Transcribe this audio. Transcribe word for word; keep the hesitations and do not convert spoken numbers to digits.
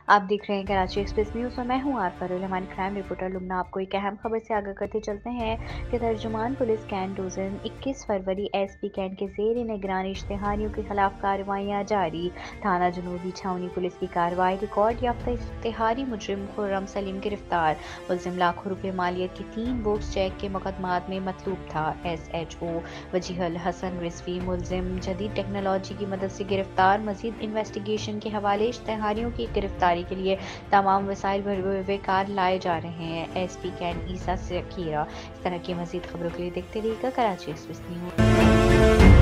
आप देख रहे हैं कराची एक्सप्रेस न्यूज़ और मैं हूं आर फरुल। हमारी क्राइम रिपोर्टर लुमना आपको एक अहम खबर से आगाह करते चलते हैं कि तर्जुमान पुलिस कैंट डोजन इक्कीस फरवरी एस पी कैंट के जेर निगरानी इश्तेहारियों के खिलाफ कार्रवाइयाँ जारी। थाना जनूबी छावनी पुलिस की कार्रवाई। रिकॉर्ड याफ्ता इश्तेहारी मुजरिम खुर्रम सलीम गिरफ्तार। मुलजिम लाखों रुपए मालियत की तीन बोक्स चेक के मुकदमात में मतलूब था। S H O Wajihul Hasan Rizvi मुलजिम जदीद टेक्नोलॉजी की मदद से गिरफ्तार। मजीद इन्वेस्टिगेशन के हवाले इश्तेहारियों की गिरफ्तारी के लिए तमाम वसाइल बेकार लाए जा रहे हैं। एस पी कैन ईसा सकीरा। इस तरह की मजीद खबरों के लिए देखते रहिएगा कराची एक्सप्रेस न्यूज़।